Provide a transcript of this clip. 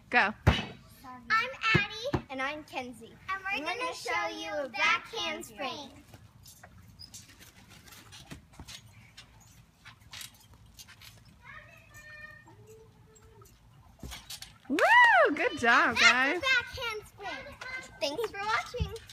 Go. I'm Addie. And I'm Kenzie. And we're going to show you a back handspring. Woo! Good job, That's guys. a back handspring. Thanks for watching.